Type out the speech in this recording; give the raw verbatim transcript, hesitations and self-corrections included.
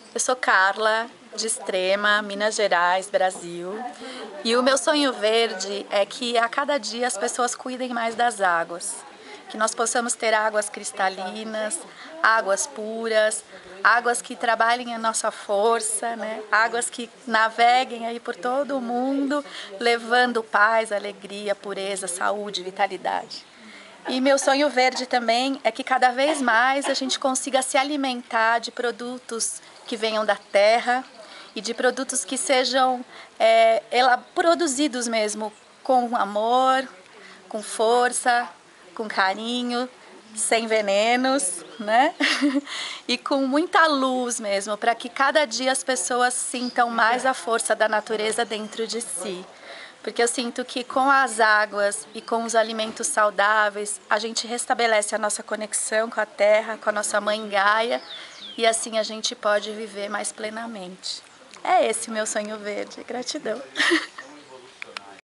Eu sou Carla, de Extrema, Minas Gerais, Brasil. E o meu sonho verde é que a cada dia as pessoas cuidem mais das águas. Que nós possamos ter águas cristalinas, águas puras, águas que trabalhem a nossa força, né? Águas que naveguem aí por todo o mundo, levando paz, alegria, pureza, saúde, vitalidade. E meu sonho verde também é que cada vez mais a gente consiga se alimentar de produtos que venham da terra e de produtos que sejam é, produzidos mesmo com amor, com força, com carinho, sem venenos, né? E com muita luz mesmo, para que cada dia as pessoas sintam mais a força da natureza dentro de si. Porque eu sinto que com as águas e com os alimentos saudáveis, a gente restabelece a nossa conexão com a terra, com a nossa mãe Gaia, e assim a gente pode viver mais plenamente. É esse o meu sonho verde. Gratidão.